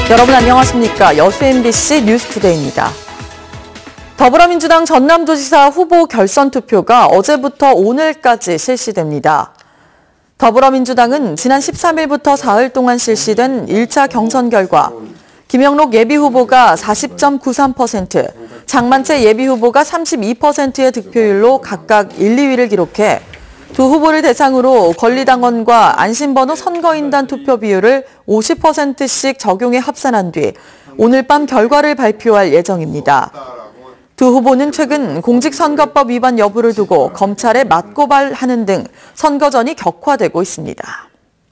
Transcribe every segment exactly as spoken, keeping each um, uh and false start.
여러분 안녕하십니까? 여수 엠비씨 뉴스투데이입니다. 더불어민주당 전남도지사 후보 결선 투표가 어제부터 오늘까지 실시됩니다. 더불어민주당은 지난 십삼 일부터 사흘 동안 실시된 일 차 경선 결과 김영록 예비후보가 사십 점 구삼 퍼센트, 장만채 예비후보가 삼십이 퍼센트의 득표율로 각각 일, 이 위를 기록해 두 후보를 대상으로 권리당원과 안심번호 선거인단 투표 비율을 오십 퍼센트씩 적용해 합산한 뒤 오늘 밤 결과를 발표할 예정입니다. 두 후보는 최근 공직선거법 위반 여부를 두고 검찰에 맞고발하는 등 선거전이 격화되고 있습니다.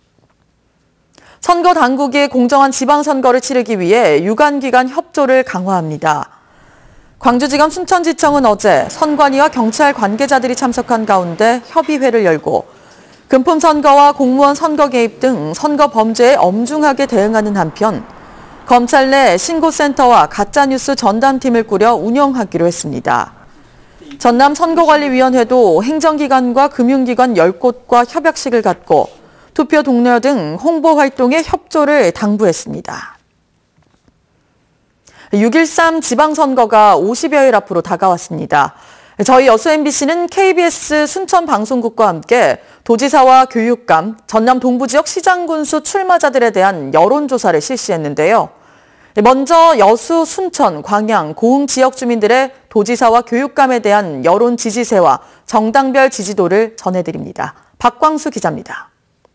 선거 당국이 공정한 지방선거를 치르기 위해 유관기관 협조를 강화합니다. 광주지검 순천지청은 어제 선관위와 경찰 관계자들이 참석한 가운데 협의회를 열고 금품선거와 공무원 선거 개입 등 선거 범죄에 엄중하게 대응하는 한편 검찰 내 신고센터와 가짜뉴스 전담팀을 꾸려 운영하기로 했습니다. 전남선거관리위원회도 행정기관과 금융기관 열 곳과 협약식을 갖고 투표 동료 등 홍보 활동에 협조를 당부했습니다. 육 일삼 지방선거가 오십여일 앞으로 다가왔습니다. 저희 여수 엠비씨는 케이비에스 순천방송국과 함께 도지사와 교육감, 전남 동부지역 시장군수 출마자들에 대한 여론조사를 실시했는데요. 먼저 여수, 순천, 광양, 고흥 지역 주민들의 도지사와 교육감에 대한 여론 지지세와 정당별 지지도를 전해드립니다. 박광수 기자입니다.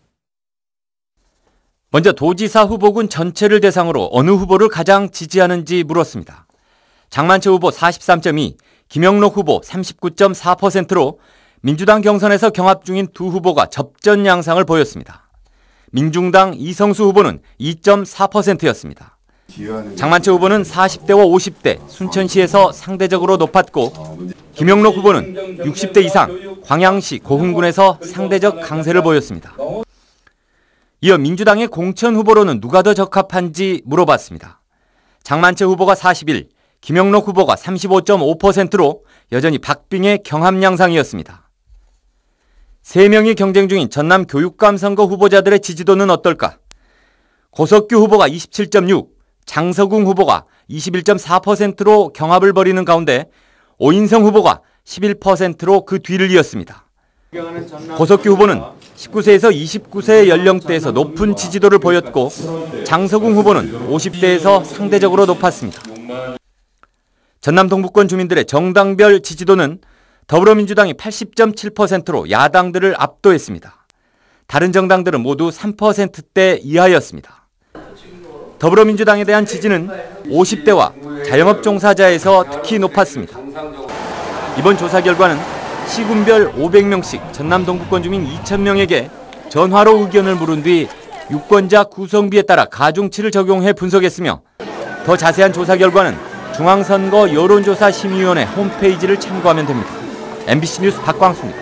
먼저 도지사 후보군 전체를 대상으로 어느 후보를 가장 지지하는지 물었습니다. 장만채 후보 사십삼 점 이, 김영록 후보 삼십구 점 사 퍼센트로 민주당 경선에서 경합 중인 두 후보가 접전 양상을 보였습니다. 민중당 이성수 후보는 이 점 사 퍼센트였습니다. 장만채 후보는 사십 대와 오십 대 순천시에서 상대적으로 높았고 김영록 후보는 육십 대 이상 광양시 고흥군에서 상대적 강세를 보였습니다. 이어 민주당의 공천 후보로는 누가 더 적합한지 물어봤습니다. 장만채 후보가 사십일, 김영록 후보가 삼십오 점 오 퍼센트로 여전히 박빙의 경합 양상이었습니다. 세 명이 경쟁 중인 전남 교육감 선거 후보자들의 지지도는 어떨까? 고석규 후보가 이십칠 점 육, 장서궁 후보가 이십일 점 사 퍼센트로 경합을 벌이는 가운데 오인성 후보가 십일 퍼센트로 그 뒤를 이었습니다. 고석규 후보는 십구 세에서 이십구 세 연령대에서 높은 지지도를 보였고 장서궁 후보는 오십 대에서 상대적으로 높았습니다. 전남 동부권 주민들의 정당별 지지도는 더불어민주당이 팔십 점 칠 퍼센트로 야당들을 압도했습니다. 다른 정당들은 모두 삼 퍼센트대 이하였습니다. 더불어민주당에 대한 지지는 오십 대와 자영업 종사자에서 특히 높았습니다. 이번 조사 결과는 시군별 오백 명씩 전남 동부권 주민 이천 명에게 전화로 의견을 물은 뒤 유권자 구성비에 따라 가중치를 적용해 분석했으며 더 자세한 조사 결과는 중앙선거 여론조사심의위원회 홈페이지를 참고하면 됩니다. 엠비씨 뉴스 박광수입니다.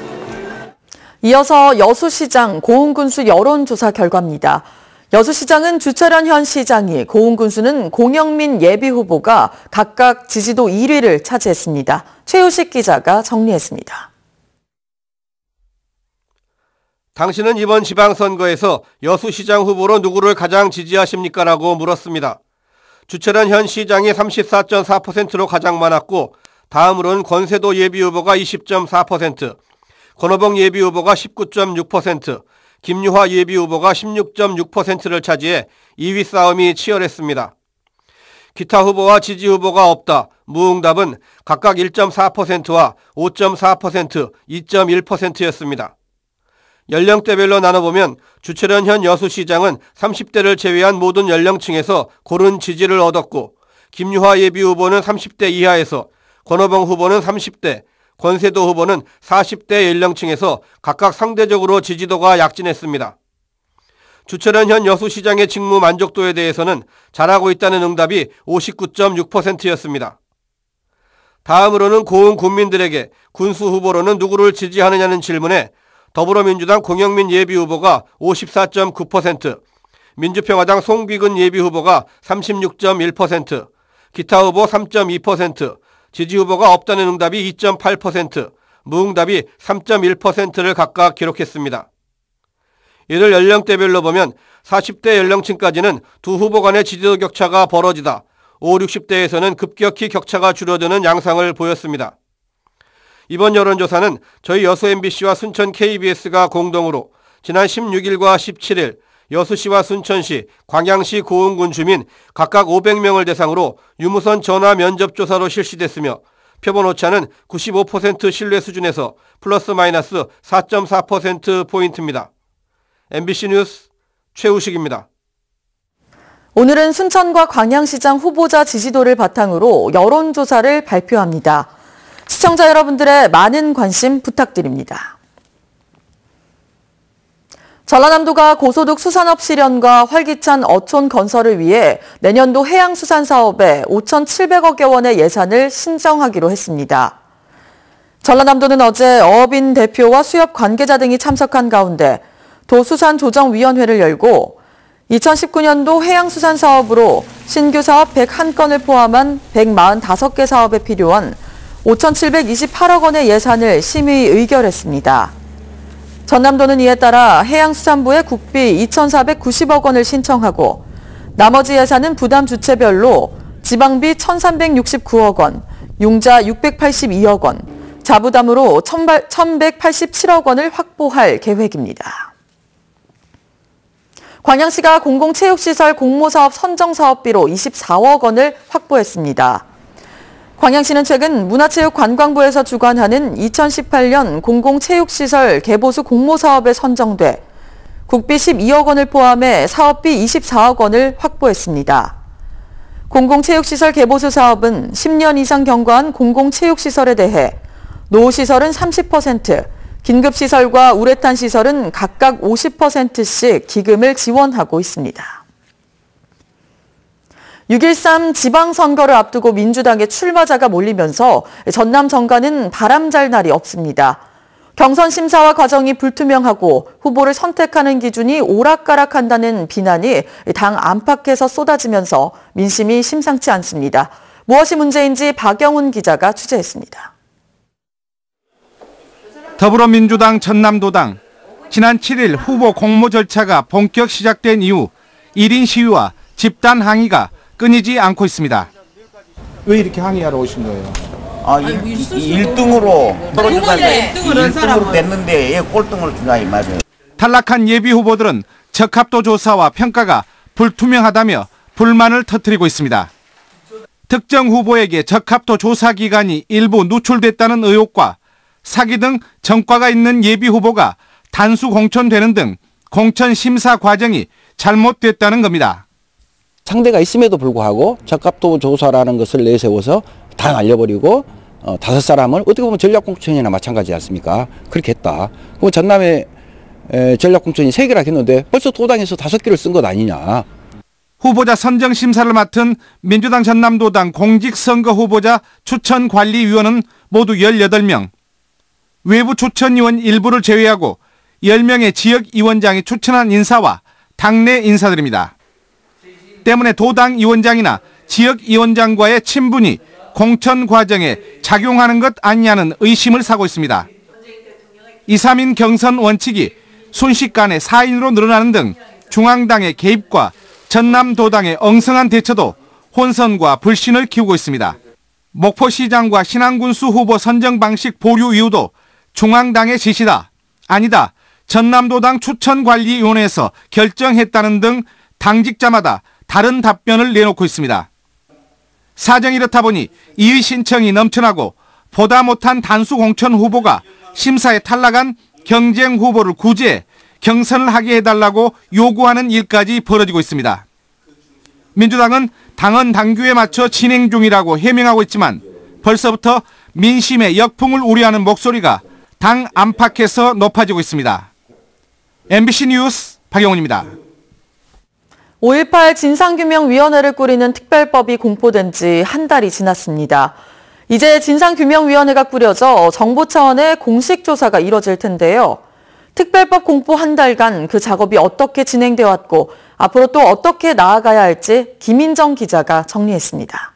이어서 여수시장 고흥군수 여론조사 결과입니다. 여수시장은 주철현 현 시장이, 고흥군수는 공영민 예비후보가 각각 지지도 일 위를 차지했습니다. 최우식 기자가 정리했습니다. 당신은 이번 지방선거에서 여수시장 후보로 누구를 가장 지지하십니까? 라고 물었습니다. 주철현 현 시장이 삼십사 점 사 퍼센트로 가장 많았고 다음으로는 권세도 예비후보가 이십 점 사 퍼센트, 권오봉 예비후보가 십구 점 육 퍼센트, 김유화 예비후보가 십육 점 육 퍼센트를 차지해 이 위 싸움이 치열했습니다. 기타 후보와 지지 후보가 없다. 무응답은 각각 일 점 사 퍼센트와 오 점 사 퍼센트, 이 점 일 퍼센트였습니다. 연령대별로 나눠보면 주철현 현 여수시장은 삼십 대를 제외한 모든 연령층에서 고른 지지를 얻었고 김유화 예비후보는 삼십 대 이하에서, 권오봉 후보는 삼십 대, 권세도 후보는 사십 대 연령층에서 각각 상대적으로 지지도가 약진했습니다. 주철현 현 여수시장의 직무 만족도에 대해서는 잘하고 있다는 응답이 오십구 점 육 퍼센트였습니다. 다음으로는 고흥 군민들에게 군수 후보로는 누구를 지지하느냐는 질문에 더불어민주당 공영민 예비후보가 오십사 점 구 퍼센트, 민주평화당 송귀근 예비후보가 삼십육 점 일 퍼센트, 기타 후보 삼 점 이 퍼센트, 지지 후보가 없다는 응답이 이 점 팔 퍼센트, 무응답이 삼 점 일 퍼센트를 각각 기록했습니다. 이를 연령대별로 보면 사십 대 연령층까지는 두 후보 간의 지지도 격차가 벌어지다 오십, 육십 대에서는 급격히 격차가 줄어드는 양상을 보였습니다. 이번 여론조사는 저희 여수 엠비씨와 순천 케이비에스가 공동으로 지난 십육 일과 십칠 일 여수시와 순천시, 광양시 고흥군 주민 각각 오백 명을 대상으로 유무선 전화 면접 조사로 실시됐으며 표본 오차는 구십오 퍼센트 신뢰 수준에서 플러스 마이너스 사 점 사 퍼센트 포인트입니다. 엠비씨 뉴스 최우식입니다. 오늘은 순천과 광양시장 후보자 지지도를 바탕으로 여론조사를 발표합니다. 시청자 여러분들의 많은 관심 부탁드립니다. 전라남도가 고소득 수산업 실현과 활기찬 어촌 건설을 위해 내년도 해양수산사업에 오천칠백억여 원의 예산을 신청하기로 했습니다. 전라남도는 어제 어업인 대표와 수협 관계자 등이 참석한 가운데 도수산조정위원회를 열고 이천십구 년도 해양수산사업으로 신규 사업 백일 건을 포함한 백사십오 개 사업에 필요한 오천칠백이십팔억 원의 예산을 심의 의결했습니다. 전남도는 이에 따라 해양수산부에 국비 이천사백구십억 원을 신청하고 나머지 예산은 부담 주체별로 지방비 천삼백육십구억 원, 융자 육백팔십이억 원, 자부담으로 천백팔십칠억 원을 확보할 계획입니다. 광양시가 공공체육시설 공모사업 선정사업비로 이십사억 원을 확보했습니다. 광양시는 최근 문화체육관광부에서 주관하는 이천십팔 년 공공체육시설 개보수 공모사업에 선정돼 국비 십이억 원을 포함해 사업비 이십사억 원을 확보했습니다. 공공체육시설 개보수 사업은 십 년 이상 경과한 공공체육시설에 대해 노후시설은 삼십 퍼센트, 긴급시설과 우레탄 시설은 각각 오십 퍼센트씩 기금을 지원하고 있습니다. 육 일삼 지방선거를 앞두고 민주당의 출마자가 몰리면서 전남 정가는 바람잘 날이 없습니다. 경선 심사와 과정이 불투명하고 후보를 선택하는 기준이 오락가락한다는 비난이 당 안팎에서 쏟아지면서 민심이 심상치 않습니다. 무엇이 문제인지 박영훈 기자가 취재했습니다. 더불어민주당 전남도당 지난 칠 일 후보 공모 절차가 본격 시작된 이후 일 인 시위와 집단 항의가 끊이지 않고 있습니다. 왜 이렇게 항의하러 오신 거예요? 아, 일 등으로 일 등으로 됐는데 왜 꼴등을 주냐 이 말이에요. 탈락한 예비 후보들은 적합도 조사와 평가가 불투명하다며 불만을 터뜨리고 있습니다. 특정 후보에게 적합도 조사 기간이 일부 누출됐다는 의혹과 사기 등 전과가 있는 예비 후보가 단수 공천되는 등 공천 심사 과정이 잘못됐다는 겁니다. 상대가 있음에도 불구하고 적합도 조사라는 것을 내세워서 다 날려버리고 어, 다섯 사람을 어떻게 보면 전략공천이나 마찬가지지 않습니까? 그렇게 했다. 그럼 전남에 에, 전략공천이 세 개라 했는데 벌써 도당에서 다섯 개를 쓴 것 아니냐. 후보자 선정 심사를 맡은 민주당 전남도당 공직선거 후보자 추천관리위원은 모두 열여덟 명. 외부 추천위원 일부를 제외하고 열 명의 지역위원장이 추천한 인사와 당내 인사들입니다. 때문에 도당 위원장이나 지역위원장과의 친분이 공천 과정에 작용하는 것 아니냐는 의심을 사고 있습니다. 이, 삼 인 경선 원칙이 순식간에 사 인으로 늘어나는 등 중앙당의 개입과 전남도당의 엉성한 대처도 혼선과 불신을 키우고 있습니다. 목포시장과 신안군수 후보 선정 방식 보류 이유도 중앙당의 지시다, 아니다, 전남도당 추천관리위원회에서 결정했다는 등 당직자마다 다른 답변을 내놓고 있습니다. 사정이 이렇다 보니 이의 신청이 넘쳐나고 보다 못한 단수 공천 후보가 심사에 탈락한 경쟁 후보를 구제해 경선을 하게 해달라고 요구하는 일까지 벌어지고 있습니다. 민주당은 당헌 당규에 맞춰 진행 중이라고 해명하고 있지만 벌써부터 민심의 역풍을 우려하는 목소리가 당 안팎에서 높아지고 있습니다. 엠비씨 뉴스 박영훈입니다. 오일팔 진상규명위원회를 꾸리는 특별법이 공포된 지 한 달이 지났습니다. 이제 진상규명위원회가 꾸려져 정부 차원의 공식 조사가 이뤄질 텐데요. 특별법 공포 한 달간 그 작업이 어떻게 진행되어 왔고 앞으로 또 어떻게 나아가야 할지 김인정 기자가 정리했습니다.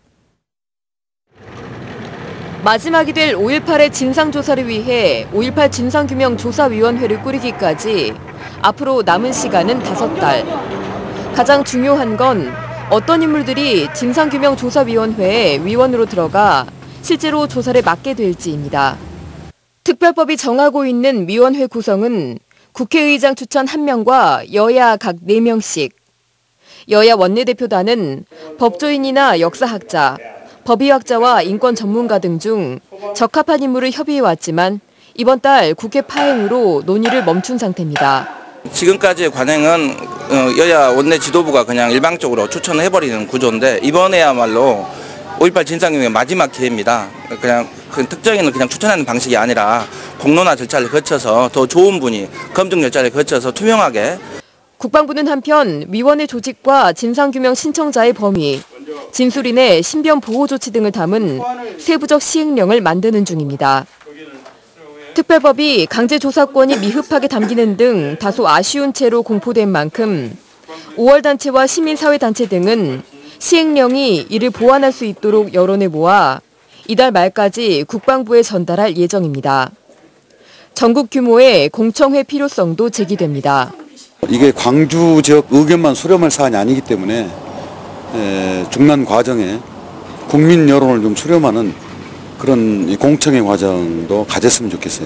마지막이 될 오일팔의 진상조사를 위해 오일팔 진상규명조사위원회를 꾸리기까지 앞으로 남은 시간은 다섯 달. 가장 중요한 건 어떤 인물들이 진상규명조사위원회에 위원으로 들어가 실제로 조사를 맡게 될지입니다. 특별법이 정하고 있는 위원회 구성은 국회의장 추천 한 명과 여야 각 네 명씩. 여야 원내대표단은 법조인이나 역사학자, 법의학자와 인권 전문가 등 중 적합한 인물을 협의해왔지만 이번 달 국회 파행으로 논의를 멈춘 상태입니다. 지금까지의 관행은 여야 원내 지도부가 그냥 일방적으로 추천을 해버리는 구조인데 이번에야말로 오일팔 진상규명의 마지막 기회입니다. 그냥 그 특정인을 그냥 추천하는 방식이 아니라 공론화 절차를 거쳐서 더 좋은 분이 검증 절차를 거쳐서 투명하게. 국방부는 한편 위원회 조직과 진상규명 신청자의 범위, 진술인의 신변 보호 조치 등을 담은 세부적 시행령을 만드는 중입니다. 특별법이 강제조사권이 미흡하게 담기는 등 다소 아쉬운 채로 공포된 만큼 오월 단체와 시민사회단체 등은 시행령이 이를 보완할 수 있도록 여론을 모아 이달 말까지 국방부에 전달할 예정입니다. 전국 규모의 공청회 필요성도 제기됩니다. 이게 광주 지역 의견만 수렴할 사안이 아니기 때문에 중간 과정에 국민 여론을 좀 수렴하는 그런 공청회 과정도 가졌으면 좋겠어요.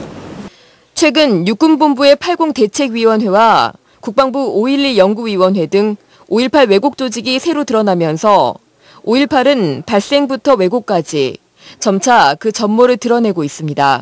최근 육군본부의 팔십 대책위원회와 국방부 오일일 연구위원회 등 오일팔 왜곡 조직이 새로 드러나면서 오일팔은 발생부터 왜곡까지 점차 그 전모를 드러내고 있습니다.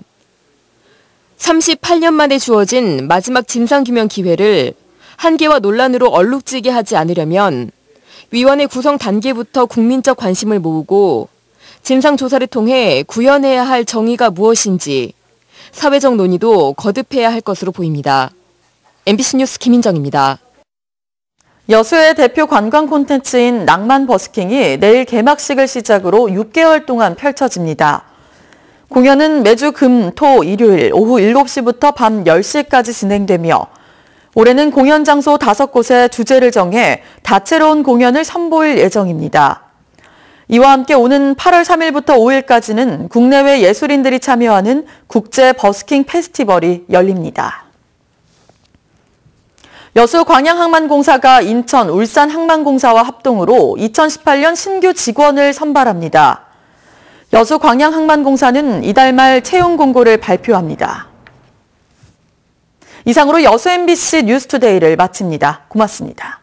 삼십팔 년 만에 주어진 마지막 진상규명 기회를 한계와 논란으로 얼룩지게 하지 않으려면 위원회 구성 단계부터 국민적 관심을 모으고 진상조사를 통해 구현해야 할 정의가 무엇인지 사회적 논의도 거듭해야 할 것으로 보입니다. 엠비씨 뉴스 김인정입니다. 여수의 대표 관광 콘텐츠인 낭만 버스킹이 내일 개막식을 시작으로 육 개월 동안 펼쳐집니다. 공연은 매주 금, 토, 일요일 오후 일곱 시부터 밤 열 시까지 진행되며 올해는 공연 장소 다섯 곳에 주제를 정해 다채로운 공연을 선보일 예정입니다. 이와 함께 오는 팔월 삼일부터 오일까지는 국내외 예술인들이 참여하는 국제 버스킹 페스티벌이 열립니다. 여수 광양항만공사가 인천 울산항만공사와 합동으로 이천십팔 년 신규 직원을 선발합니다. 여수 광양항만공사는 이달 말 채용 공고를 발표합니다. 이상으로 여수 엠비씨 뉴스투데이를 마칩니다. 고맙습니다.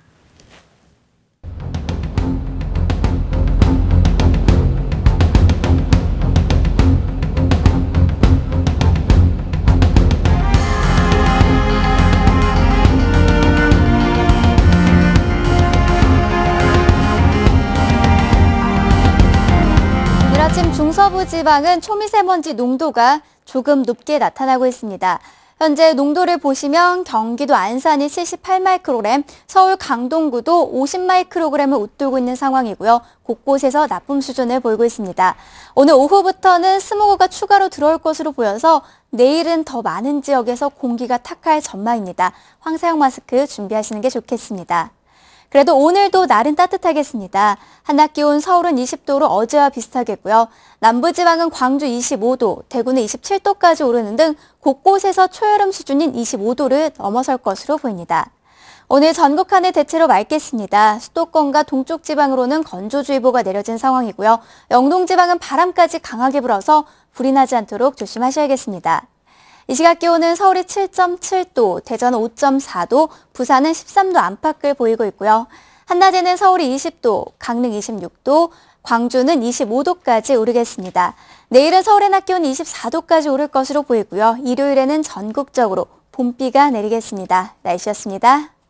아침 중서부 지방은 초미세먼지 농도가 조금 높게 나타나고 있습니다. 현재 농도를 보시면 경기도 안산이 칠십팔 마이크로그램, 서울 강동구도 오십 마이크로그램을 웃돌고 있는 상황이고요. 곳곳에서 나쁨 수준을 보이고 있습니다. 오늘 오후부터는 스모그가 추가로 들어올 것으로 보여서 내일은 더 많은 지역에서 공기가 탁할 전망입니다. 황사형 마스크 준비하시는 게 좋겠습니다. 그래도 오늘도 날은 따뜻하겠습니다. 한낮 기온 서울은 이십 도로 어제와 비슷하겠고요. 남부지방은 광주 이십오 도, 대구는 이십칠 도까지 오르는 등 곳곳에서 초여름 수준인 이십오 도를 넘어설 것으로 보입니다. 오늘 전국 하늘 대체로 맑겠습니다. 수도권과 동쪽 지방으로는 건조주의보가 내려진 상황이고요. 영동지방은 바람까지 강하게 불어서 불이 나지 않도록 조심하셔야겠습니다. 이 시각 기온은 서울이 칠 점 칠 도, 대전은 오 점 사 도, 부산은 십삼 도 안팎을 보이고 있고요. 한낮에는 서울이 이십 도, 강릉 이십육 도, 광주는 이십오 도까지 오르겠습니다. 내일은 서울의 낮 기온 이십사 도까지 오를 것으로 보이고요. 일요일에는 전국적으로 봄비가 내리겠습니다. 날씨였습니다.